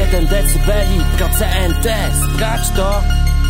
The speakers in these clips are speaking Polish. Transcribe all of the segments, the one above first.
1 decybeli, procent, sprawdź to.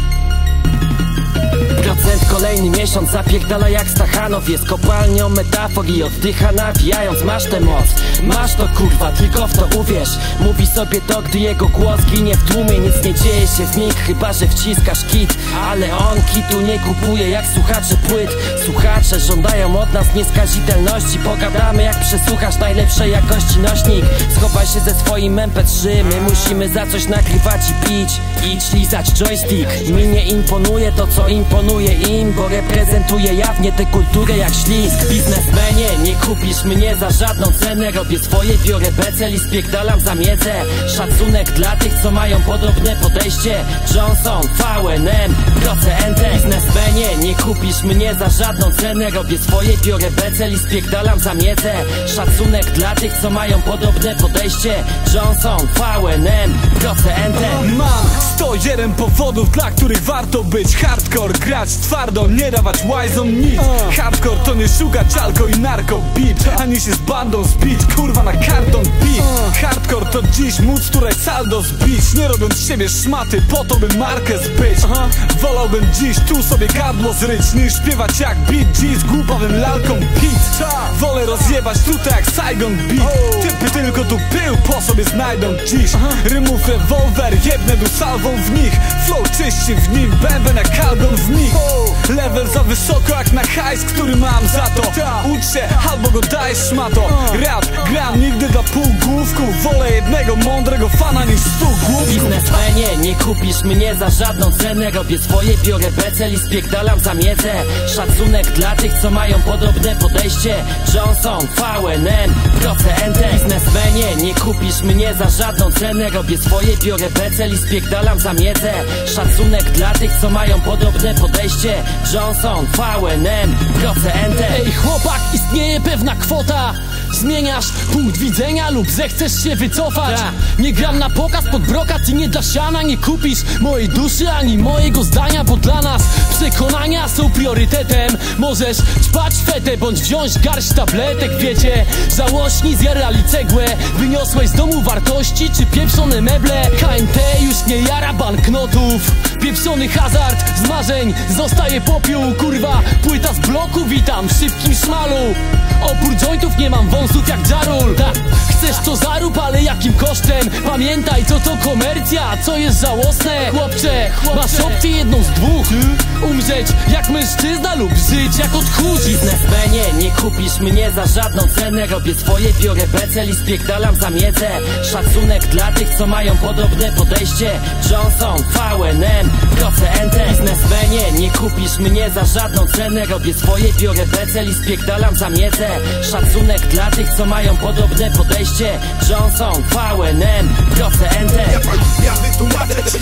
Procent kolejny miesiąc zapierdala jak Stachanow. Jest kopalnią metafor i oddycha nawijając. Masz tę moc, masz to kurwa, tylko w to uwierz. Mówi sobie to, gdy jego głos ginie w tłumie. Nic nie dzieje się w mig, chyba że wciskasz kit. Ale on kitu nie kupuje jak słuchacze płyt. Słuchacze żądają od nas nieskazitelności. Pogadamy jak przesłuchasz najlepszej jakości nośnik. Schowaj się ze swoim MP3. My musimy za coś nagrywać i pić. Idź lizać joystick. Mi nie imponuje to co imponuje im, bo reprezentuję jawnie tę kulturę jak ślizg. Biznesmenie, nie kupisz mnie za żadną cenę. Robię swoje, biorę becel i spierdalam za miedzę. Szacunek dla tych, co mają podobne podejście. Johnson, VNM, procent. Biznesmenie, nie kupisz mnie za żadną cenę. Robię swoje, biorę becel i spierdalam za miedzę. Szacunek dla tych, co mają podobne podejście. Johnson, VNM, procent. Mam 101 powodów, dla których warto być hardcore. Grać twardo, nie dawać łajzom nic. Hardcore to nie szukać alko i narko beat, ani się z bandą zbić, kurwa na karton beat. Hardcore to dziś móc tutaj saldo zbić, nie robiąc z siebie szmaty po to by markę zbyć. Wolałbym dziś tu sobie gardło zryć, niż śpiewać jak beat G z głupawym lalką beat. Wolę rozjebać tutaj jak Saigon beat. Typy tylko tu pył po sobie znajdą dziś. Rymów rewolwer, jebnę tu salwą w nich. Flow czyści w nim, bęben jak kalgon w nich. Level za wysoko jak na hajs, który mam za to. Ucz się albo go dajesz szmato. Rap gram nigdy dla półgłówków. Wolę jednego mądrego fana niż 100 główków. Biznesmenie, nie kupisz mnie za żadną cenę. Robię swoje, biorę becel i spierdalam za miedzę. Szacunek dla tych, co mają podobne podejście. Johnson, VNM, procent. Biznesmenie, nie kupisz mnie za żadną cenę. Robię swoje, biorę becel i spierdalam za miedzę. Szacunek dla tych, co mają podobne podejście. Johnson, VNM, procent. Ej chłopak, istnieje pewna kwota. Zmieniasz punkt widzenia lub zechcesz się wycofać. Nie gram na pokaz pod brokat i nie dla siana. Nie kupisz mojej duszy ani mojego zdania, bo dla nas przekonania są priorytetem. Możesz ćpać fetę bądź wziąć garść tabletek. Wiecie, żałośni zjarali cegłę. Wyniosłeś z domu wartości czy pieprzone meble. KNT już nie jara banknotów. Pieprzony hazard z marzeń zostaje popiół. Kurwa, płyta z bloku, witam w szybkim szmalu. Opór jointów, nie mam wąsów jak Jarul. Chcesz to zarób, ale jakim kosztem? Pamiętaj, co to komercja, co jest żałosne. Chłopcze, masz opcję jedną z dwóch: umrzeć jak mężczyzna lub żyć jak odchódź. Biznesmenie, nie kupisz mnie za żadną cenę. Robię swoje, biorę becel i spierdalam za miedzę. Szacunek dla tych, co mają podobne podejście. Johnson, VNM, procent. Biznesmenie, nie kupisz mnie za żadną cenę. Robię swoje, biorę becel i spierdalam za miedzę. Szacunek dla tych, co mają podobne podejście. Johnson, VNM, procent. Ja wytłumaczę ci.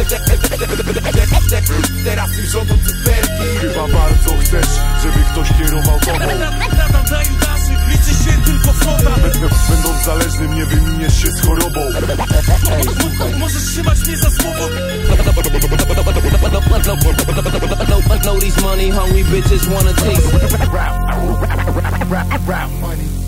Teraz już rządzą cyferki. Chyba bardzo chcesz, żeby ktoś kierował tobą. Nadam dla Judasy, liczy się tylko flota. Będąc zależnym, nie wyminiesz się z chorobą. Możesz trzymać mnie za słowo. Know these money hungry bitches wanna taste. Rap money.